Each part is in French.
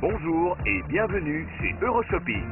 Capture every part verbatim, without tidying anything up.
Bonjour et bienvenue chez Euroshopping.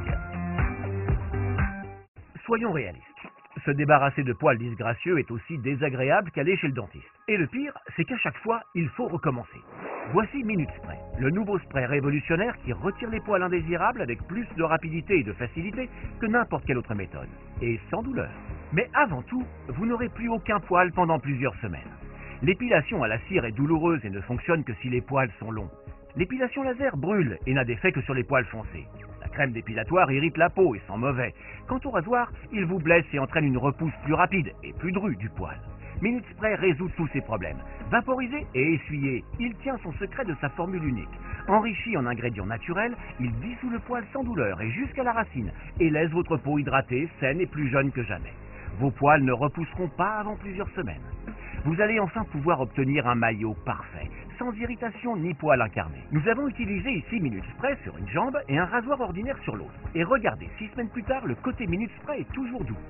Soyons réalistes. Se débarrasser de poils disgracieux est aussi désagréable qu'aller chez le dentiste. Et le pire, c'est qu'à chaque fois, il faut recommencer. Voici Minute Spray, le nouveau spray révolutionnaire qui retire les poils indésirables avec plus de rapidité et de facilité que n'importe quelle autre méthode. Et sans douleur. Mais avant tout, vous n'aurez plus aucun poil pendant plusieurs semaines. L'épilation à la cire est douloureuse et ne fonctionne que si les poils sont longs. L'épilation laser brûle et n'a d'effet que sur les poils foncés. La crème dépilatoire irrite la peau et sent mauvais. Quant au rasoir, il vous blesse et entraîne une repousse plus rapide et plus drue du poil. Minute Spray résout tous ces problèmes. Vaporisé et essuyé, il tient son secret de sa formule unique. Enrichi en ingrédients naturels, il dissout le poil sans douleur et jusqu'à la racine et laisse votre peau hydratée, saine et plus jeune que jamais. Vos poils ne repousseront pas avant plusieurs semaines. Vous allez enfin pouvoir obtenir un maillot parfait, sans irritation ni poils incarnés. Nous avons utilisé ici Minute Spray sur une jambe et un rasoir ordinaire sur l'autre. Et regardez, six semaines plus tard, le côté Minute Spray est toujours doux.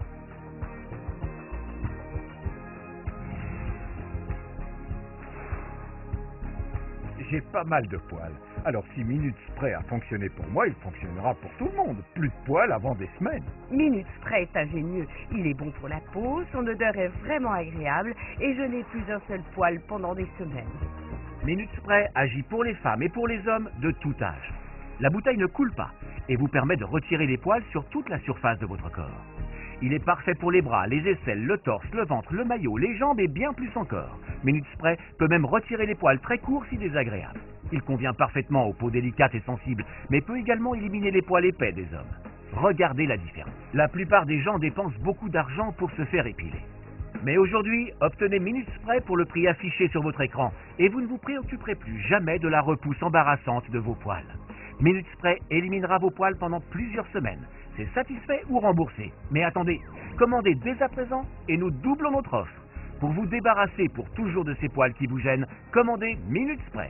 J'ai pas mal de poils. Alors si Minute Spray a fonctionné pour moi, il fonctionnera pour tout le monde. Plus de poils avant des semaines. Minute Spray est ingénieux. Il est bon pour la peau, son odeur est vraiment agréable et je n'ai plus un seul poil pendant des semaines. Minute Spray agit pour les femmes et pour les hommes de tout âge. La bouteille ne coule pas et vous permet de retirer les poils sur toute la surface de votre corps. Il est parfait pour les bras, les aisselles, le torse, le ventre, le maillot, les jambes et bien plus encore. Minute Spray peut même retirer les poils très courts si désagréables. Il convient parfaitement aux peaux délicates et sensibles, mais peut également éliminer les poils épais des hommes. Regardez la différence. La plupart des gens dépensent beaucoup d'argent pour se faire épiler. Mais aujourd'hui, obtenez Minute Spray pour le prix affiché sur votre écran et vous ne vous préoccuperez plus jamais de la repousse embarrassante de vos poils. Minute Spray éliminera vos poils pendant plusieurs semaines. C'est satisfait ou remboursé. Mais attendez, commandez dès à présent et nous doublons notre offre. Pour vous débarrasser pour toujours de ces poils qui vous gênent, commandez Minute Spray.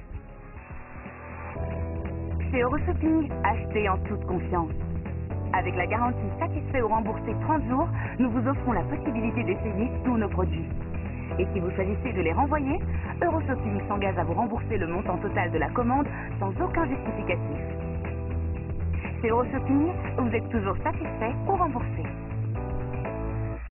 Chez Euroshopping, achetez en toute confiance. Avec la garantie satisfait ou remboursé trente jours, nous vous offrons la possibilité d'essayer tous nos produits. Et si vous choisissez de les renvoyer, Euroshopping s'engage à vous rembourser le montant total de la commande sans aucun justificatif. Chez Euroshopping, vous êtes toujours satisfait ou remboursé.